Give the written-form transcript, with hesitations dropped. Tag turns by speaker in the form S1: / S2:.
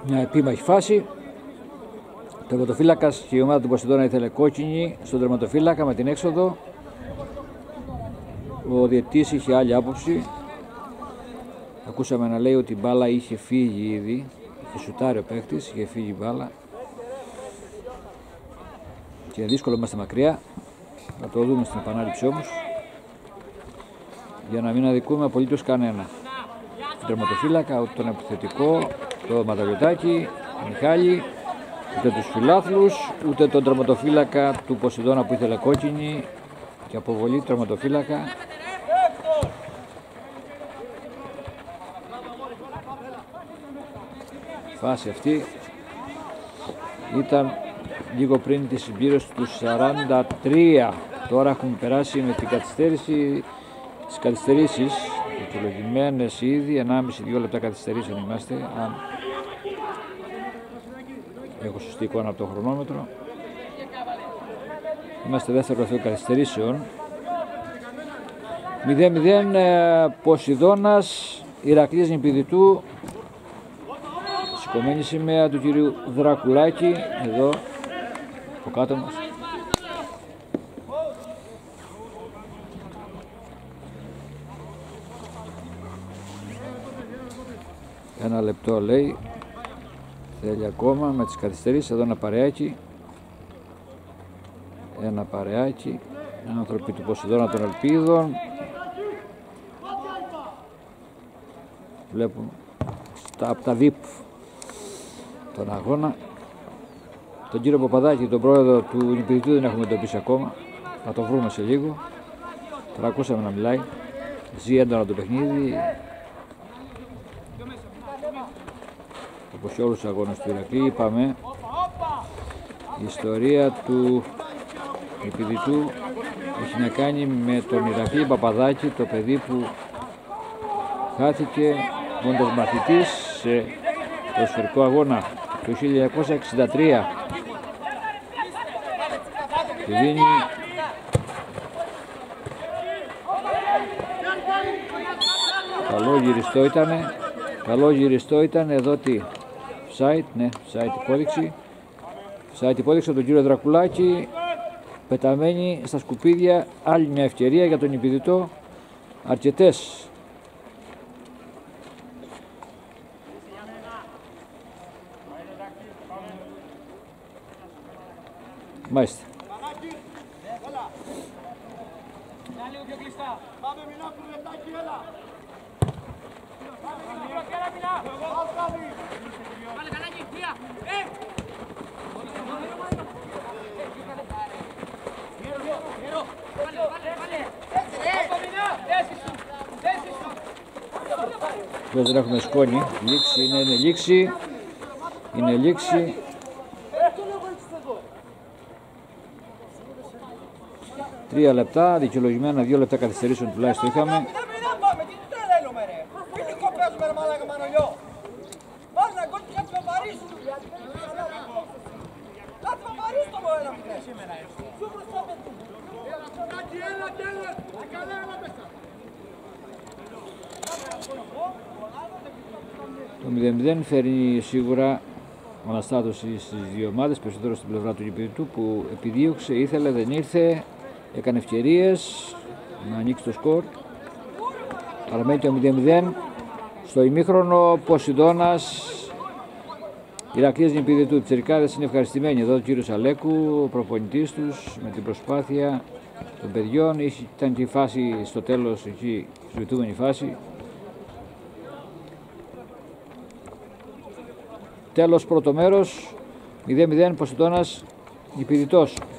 S1: Μια επίμαχη φάση. Ο τερματοφύλακας και η ομάδα του Ποσειδώνα ήθελε κόκκινη στον τερματοφύλακα με την έξοδο. Ο διαιτητής είχε άλλη άποψη. Ακούσαμε να λέει ότι η μπάλα είχε φύγει ήδη. Είχε σουτάρει ο παίκτης, είχε φύγει η μπάλα. Και είναι δύσκολο, είμαστε μακριά. Θα το δούμε στην επανάληψη όμως. Για να μην αδικούμε απολύτως κανένα. Τον τερματοφύλακα, ούτε τον επιθετικό, το Ματαλιωτάκι, τον Μιχάλη, ούτε τους φιλάθλους, ούτε τον τερματοφύλακα του Ποσειδώνα που ήθελε κόκκινη και αποβολή του τερματοφύλακα. Η φάση αυτή ήταν λίγο πριν τη συμπλήρωση του 43. Τώρα έχουμε περάσει με την καθυστέρηση, τις καθυστερήσεις δικαιολογημένες ήδη, 1,5-2 λεπτά καθυστερήσεων είμαστε, αν έχω σωστή εικόνα από το χρονόμετρο. Είμαστε δεύτερο λεπτό καθυστερήσεων. 0-0 Ποσειδώνας, Ηρακλής Νηπιδητού. Σηκωμένη σημαία του κυρίου Δρακουλάκη, εδώ από κάτω μας. Ένα λεπτό λέει, θέλει ακόμα με τις καθυστερήσεις. Εδώ ένα παρεάκι, άνθρωποι του Ποσειδώνα των Ελπίδων βλέπουν από τα VIP τον αγώνα. Τον κύριο Παπαδάκη, τον πρόεδρο του Νηπιδητού, δεν έχουμε εντοπίσει ακόμα, θα το βρούμε σε λίγο. Τώρα ακούσαμε να μιλάει, ζει έντονα το παιχνίδι όπως σε όλους τους αγώνες του Ηρακλή. Είπαμε, η ιστορία του Νηπιδητού έχει να κάνει με τον Ηρακλή Παπαδάκη, το παιδί που χάθηκε όντας μαθητής σε ποδοσφαιρικό αγώνα το 1963. Του δίνει καλό γυριστό ήτανε, εδώ τι site, ναι, site υπόδειξη από τον κύριο Δρακουλάκη, πεταμένη στα σκουπίδια. Άλλη μια ευκαιρία για τον Νηπιδητό, αρκετές. Μάλιστα. Δεν έχουμε σκόνη, είναι λήξη. 3 λεπτά, δικαιολογημένα 2 λεπτά καθυστερήσεων τουλάχιστον είχαμε. Το 0-0 φέρνει σίγουρα αναστάτωση στις δύο ομάδες, περισσότερο στην πλευρά του Νηπιδητού που επιδίωξε, ήθελε, δεν ήρθε, έκανε ευκαιρίες να ανοίξει το σκορ. Παραμένει το 0-0. Στο ημίχρονο Ποσειδώνας, Ηρακλής Νηπιδητού. Τσερικάδες είναι ευχαριστημένοι εδώ, ο κύριος Αλέκου, ο προπονητής τους, με την προσπάθεια των παιδιών. Ήταν και η φάση στο τέλος, εκεί η ζητούμενη φάση. Τέλος πρώτο μέρος, 0-0 Ποσειδώνας Νηπιδητός.